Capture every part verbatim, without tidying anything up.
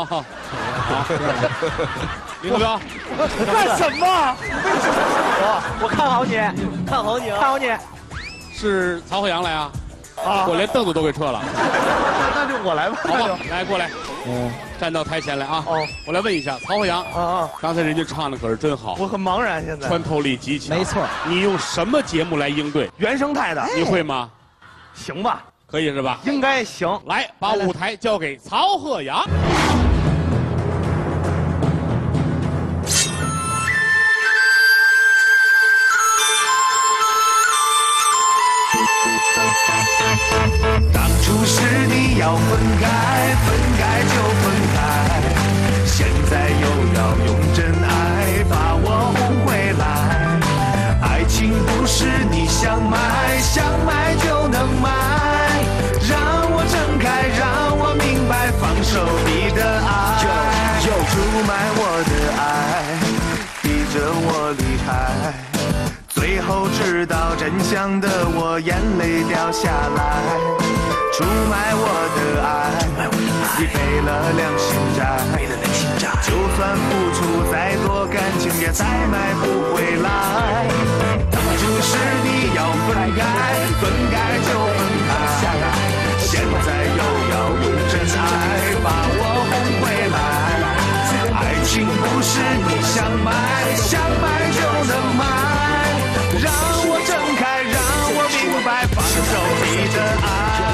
好，好，林德彪， 干什么？我我看好你，看好你，看好你。 是曹鹤阳来啊？ 啊， 我连凳子都给撤了。 那就我来吧。 好吧，来过来，嗯，站到台前来啊。哦，我来问一下曹鹤阳，啊啊，刚才人家唱的可是真好， 我很茫然现在。 穿透力极强， 没错。 你用什么节目来应对？ 原生态的， 你会吗？ 行吧， 可以是吧？ 应该行。 来，把舞台交给曹鹤阳。 当初是你要分开，分开就分开，现在又要用真爱把我哄回来。爱情不是你想买，想买就能买，让我睁开，让我明白，放手你的爱，又出卖我的爱，逼着我离开。最后知道真相的我，眼泪掉下来。出卖我的爱，你背了良心债，就算付出再多感情，也再买不回来。当初是你要分开，分开就分开，现在又要用真爱把我哄回来。爱情不是你想买，想买就能买。让我睁开，让我明白，放手你的爱。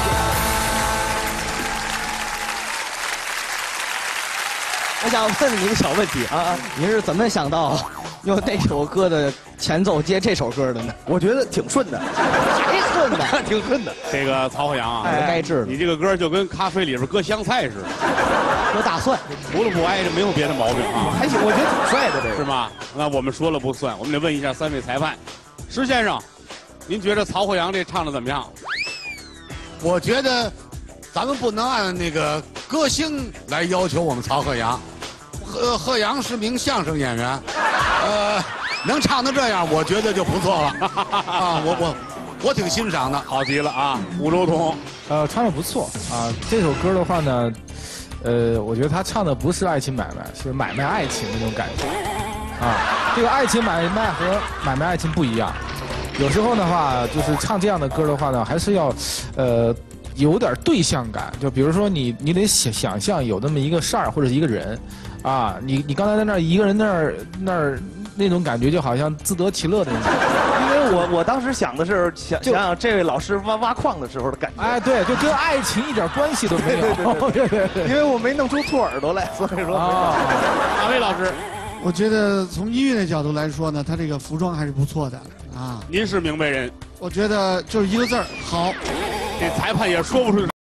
我想问你一个小问题啊，你是怎么想到用那首歌的前奏接这首歌的呢？ 我觉得挺顺的， 还顺的， 挺顺的。 这个曹鹤阳啊， 哎、该治了。 你这个歌就跟咖啡里边搁香菜似的， 搁大蒜， 除了不挨着没有别的毛病啊。 还行，我觉得挺帅的，这个是吗？那我们说了不算，我们得问一下三位裁判。石先生，您觉得曹鹤阳这唱的怎么样？ 我觉得咱们不能按那个歌星来要求我们曹鹤阳。鹤鹤阳是名相声演员，呃，能唱成这样，我觉得就不错了啊！我我我挺欣赏的， 好极了啊！吴周彤， 呃，唱的不错啊。这首歌的话呢，呃，我觉得他唱的不是爱情买卖，是买卖爱情那种感觉啊。这个爱情买卖和买卖爱情不一样，有时候的话，就是唱这样的歌的话呢，还是要，呃。有点对象感，就比如说你，你得想想象有那么一个事儿或者一个人，啊，你你刚才在那儿一个人那儿那儿那种感觉，就好像自得其乐的那种。 因为我我当时想的是想想想这位老师挖挖矿的时候的感觉。 哎，对，就跟爱情一点关系都没有。 对对对，因为我没弄出兔耳朵来，所以说。 啊，哪位老师？ 我觉得从音乐的角度来说呢，他这个服装还是不错的啊。 您是明白人， 我觉得就是一个字儿好。 这裁判也说不出。